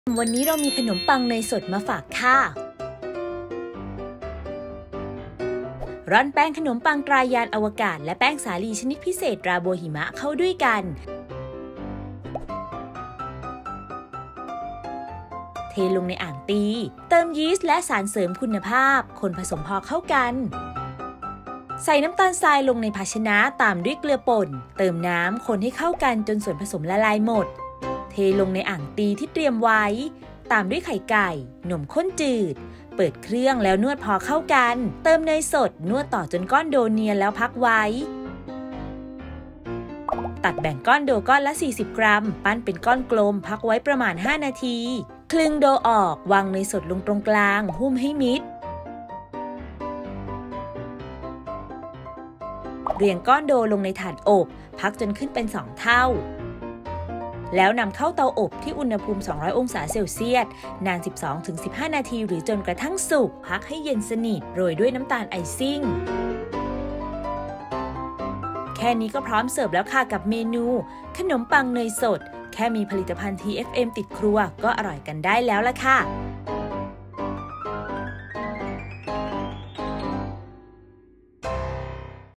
วันนี้เรามีขนมปังเนยสดมาฝากค่ะร่อนแป้งขนมปังตรายานอวกาศและแป้งสาลีชนิดพิเศษราโบหิมะเข้าด้วยกันเทลงในอ่างตีเติมยีสต์และสารเสริมคุณภาพคนผสมพอเข้ากันใส่น้ำตาลทรายลงในภาชนะตามด้วยเกลือป่นเติมน้ำคนให้เข้ากันจนส่วนผสมละลายหมดเทลงในอ่างตีที่เตรียมไว้ตามด้วยไข่ไก่นมข้นจืดเปิดเครื่องแล้วนวดพอเข้ากันเติมเนยสดนวดต่อจนก้อนโดเนียนแล้วพักไว้ตัดแบ่งก้อนโดก้อนละ40 กรัมปั้นเป็นก้อนกลมพักไว้ประมาณ5 นาทีคลึงโดออกวางเนยสดลงตรงกลางหุ้มให้มิดเรียงก้อนโดลงในถาดอบพักจนขึ้นเป็น2 เท่าแล้วนำเข้าเตาอบที่อุณหภูมิ200 องศาเซลเซียสนาน 12-15 นาทีหรือจนกระทั่งสุกพักให้เย็นสนิทโรยด้วยน้ำตาลไอซิ่งแค่นี้ก็พร้อมเสิร์ฟแล้วค่ะกับเมนูขนมปังเนยสดแค่มีผลิตภัณฑ์ TFM ติดครัวก็อร่อยกันได้แล้วล่ะค่ะ